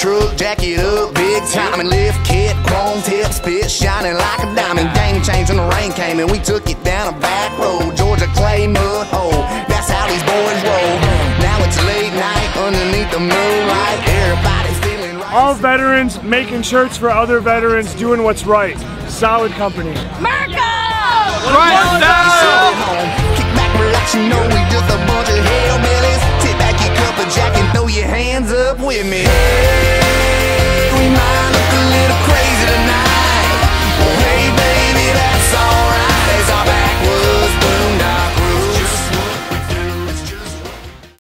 truck, jack it up, big time, and lift kit, chrome tip, spit shining like a diamond. Game change when the rain came and we took it down a back road. Georgia clay mud hole, that's how these boys roll. Now it's late night underneath the moonlight, everybody's feeling right. All veterans making shirts for other veterans, doing what's right. Solid company. America! Right now! Kick back, relax, you know we just a bunch of hillbillies.